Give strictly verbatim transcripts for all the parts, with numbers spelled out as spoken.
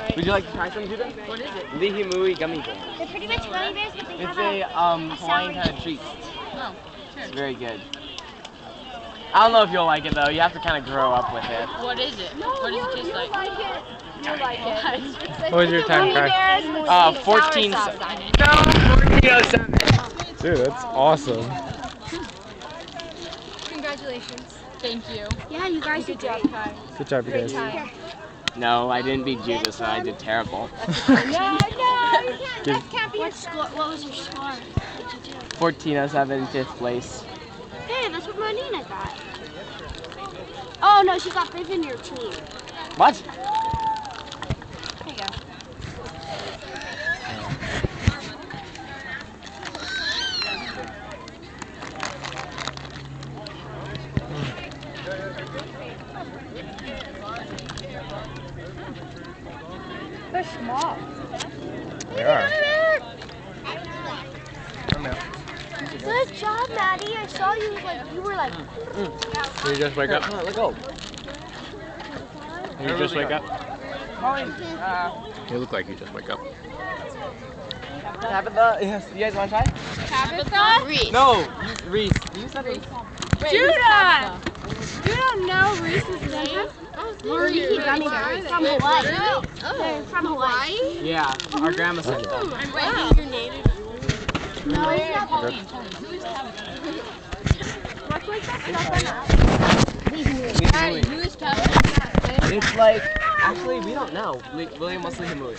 Would you like to try some, Judah? What is it? Lihimui gummy bears. They're pretty much gummy bears, but they It's have a a, um a Hawaiian sour kind of treat. Oh, sure. It's very good. I don't know if you'll like it though. You have to kind of grow up with it. What is it? No, What does you, it taste you like? like it. You like it. What was your time, Kai? Uh, fourteen. No, fourteen oh seven. Dude, that's awesome. Congratulations. Thank you. Yeah, you guys did great. Good job, you guys. No, I didn't beat Judah, so I did terrible. No, no, you can't. That can't be your score. What was your score? What did you do? fourteen oh seven, fifth place. Hey, that's what Marlena got. Oh no, she got fifth in your team. What? There you go. They're small. They are. Good job, Maddie. I saw you like you were like. Did you just wake up? Come on, let go. Did you just wake up? Uh, You look like you just wake up. Tabitha, yes, you guys want to try? Tabitha? Reese. No, Reese. You said Reese. Judah! You don't know Reese's name? Leafy gummy bears from Hawaii. They're from Hawaii. Yeah, our grandma said that. Wow. Your name is No, it's not. Pauline. Pauline. Who is Tabitha? What's like that stuff on that? Maddie, who is Tabitha? It's like, actually, we don't know. Li- William was Lihimui.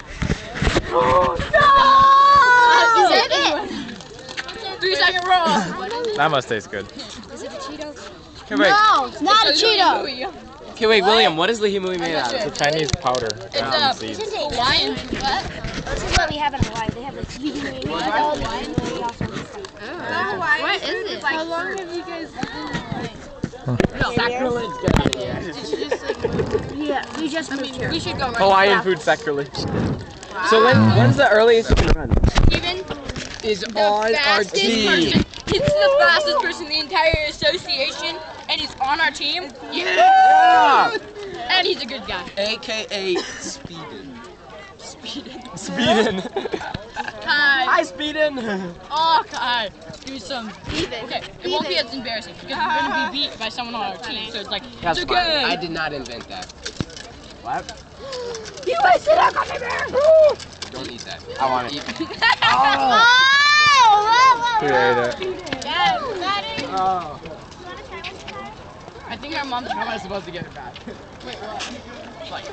Is it it? Three second roll. That must taste good. Is it a Cheeto? Okay, wait. No, it's not a Cheeto. Okay, wait, William, what is Lihimui made out of? It's a Chinese powder. It's From a seeds. Hawaiian. What? This is what we have in Hawaii. They have like Hawaiian. What is it? How long have you guys been in Hawaii? Sacrilege. Get out of here. Yeah, we just moved here. We should go right Hawaiian Yeah. food sacrilege. So when, when's the earliest you can run? Steven, Is the on our fastest team. person. He's the fastest person in the entire association, and he's on our team. Yeah! Yeah! And he's a good guy. A K A Speedin. Speeding. Speedin. Kai. Hi, Speedin. Oh, Kai. Do some. Okay, it won't be as embarrassing because we're going to be beat by someone on our team. So it's like, That's it's fine. okay. I did not invent that. What? You wasted a gummy bear! Don't eat that. I want it. Oh! Who ate it? Yes. Oh. I think our mom's. How am I supposed to get it back? Wait, what? Like.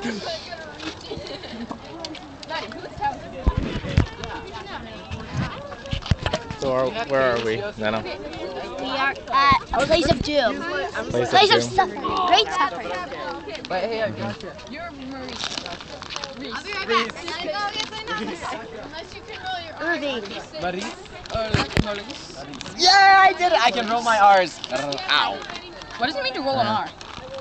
Maddie, who is Tabitha? So are, where are we, Nana? We are at a place of doom. Place Place of of doom. suffering. Great suffering. Wait, hey, I got you. You're Maurice. Reese. I'll be right back. Ruby. Maurice? Yeah, I did it. I can roll my R's. Ow. What does it mean to roll an R?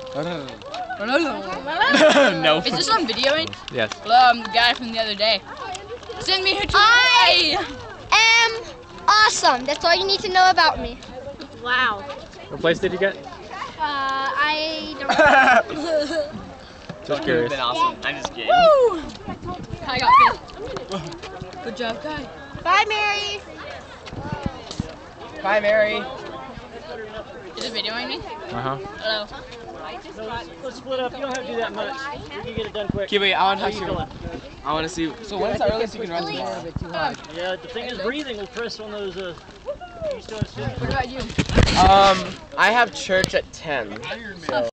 No. Is this on videoing? Yes. Um, the guy from the other day. Send me her to I am awesome. That's all you need to know about me. Wow. What place did you get? Uh, I don't know. Just curious. Been awesome. I'm just kidding. Woo! Kai got fifth. Good job, Kai. Bye, Mary. Bye, Mary. Is it videoing me? Uh-huh. Hello. So let's, let's split up. You don't have to do that much. You can get it done quick. Okay, wait. I want to How talk you to you. feeling? I want to see. So when's the earliest you can run tomorrow? Yeah, the thing is breathing will Chris on those. Uh, you still have What about you? Um, I have church at ten. So.